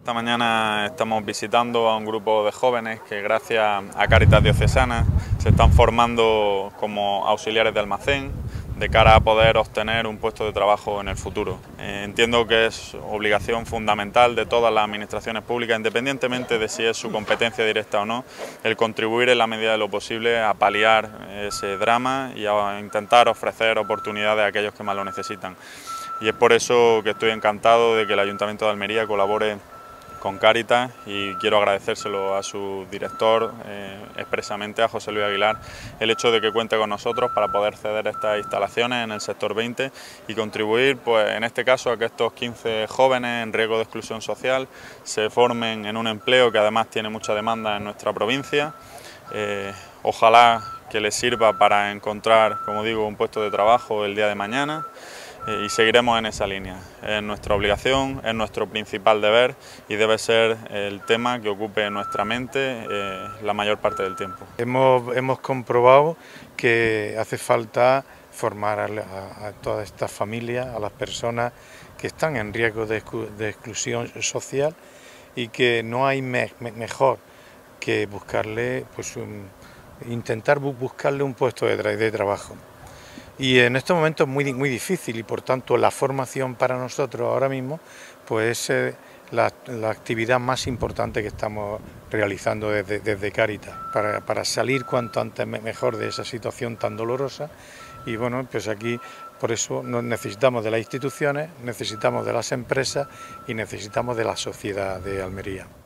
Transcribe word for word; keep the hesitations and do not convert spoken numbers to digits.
Esta mañana estamos visitando a un grupo de jóvenes que gracias a Cáritas Diocesana se están formando como auxiliares de almacén de cara a poder obtener un puesto de trabajo en el futuro. Eh, entiendo que es obligación fundamental de todas las administraciones públicas, independientemente de si es su competencia directa o no, el contribuir en la medida de lo posible a paliar ese drama y a intentar ofrecer oportunidades a aquellos que más lo necesitan. Y es por eso que estoy encantado de que el Ayuntamiento de Almería colabore con Cáritas y quiero agradecérselo a su director, eh, expresamente a José Luis Aguilar, el hecho de que cuente con nosotros para poder ceder estas instalaciones en el sector veinte y contribuir, pues en este caso, a que estos quince jóvenes en riesgo de exclusión social se formen en un empleo que además tiene mucha demanda en nuestra provincia. Eh, ojalá que les sirva para encontrar, como digo, un puesto de trabajo el día de mañana. Y seguiremos en esa línea. Es nuestra obligación, es nuestro principal deber y debe ser el tema que ocupe nuestra mente eh, la mayor parte del tiempo. Hemos, hemos comprobado que hace falta formar a, a, a todas estas familias, a las personas que están en riesgo de, de exclusión social y que no hay me, me, mejor que buscarle, pues, un, intentar buscarle un puesto de, tra de trabajo. Y en estos momentos es muy, muy difícil y por tanto la formación para nosotros ahora mismo pues es la, la actividad más importante que estamos realizando desde, desde Cáritas para, para salir cuanto antes mejor de esa situación tan dolorosa. Y bueno, pues aquí por eso nos necesitamos de las instituciones, necesitamos de las empresas y necesitamos de la sociedad de Almería.